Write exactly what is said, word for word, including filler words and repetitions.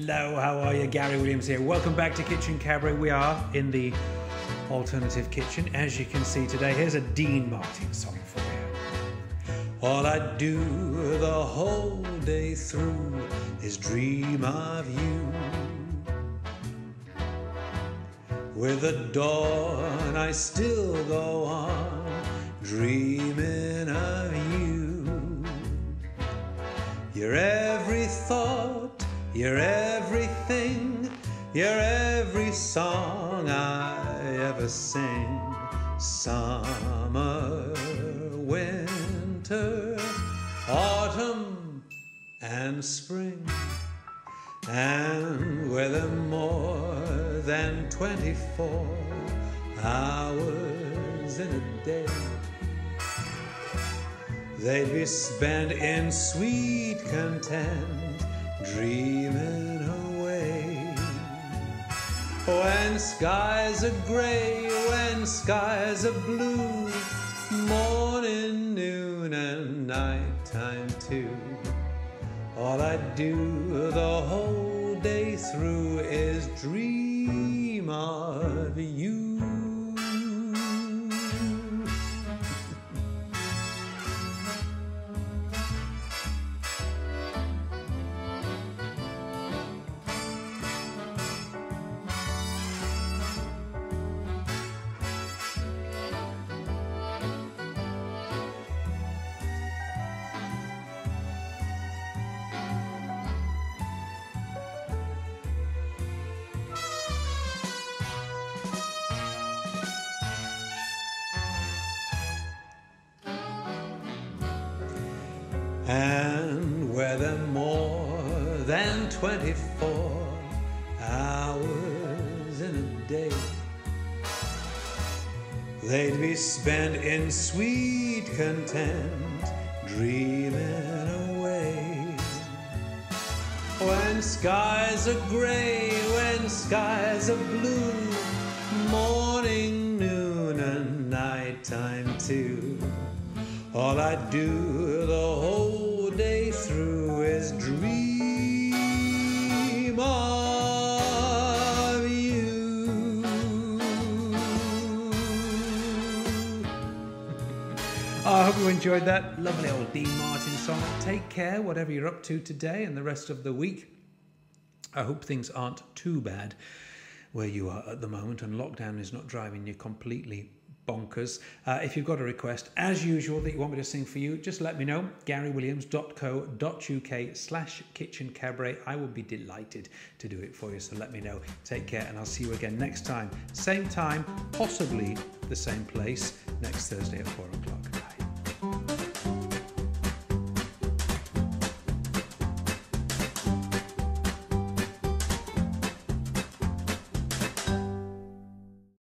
Hello, how are you? Gary Williams here. Welcome back to Kitchen Cabaret. We are in the alternative kitchen, as you can see today. Here's a Dean Martin song for you. All I do the whole day through is dream of you. With the dawn I still go on dreaming of you. You're every thought, you're everything, you're every song I ever sing. Summer, winter, autumn, and spring. And with them more than twenty-four hours in a day, they'd be spent in sweet content, dreaming away. When skies are gray, when skies are blue, morning, noon, and nighttime too. All I do the whole day through is dream of you. And were there more than twenty-four hours in a day, they'd be spent in sweet content, dreaming away. When skies are gray, when skies are blue, morning, noon, and nighttime too. All I do the whole day through is dream of you. I hope you enjoyed that lovely old Dean Martin song. Take care, whatever you're up to today and the rest of the week. I hope things aren't too bad where you are at the moment and lockdown is not driving you completely bonkers. Uh, if you've got a request, as usual, that you want me to sing for you, just let me know. gary williams dot co dot uk slash kitchen cabaret. I will be delighted to do it for you, so let me know. Take care, and I'll see you again next time. Same time, possibly the same place, next Thursday at four o'clock.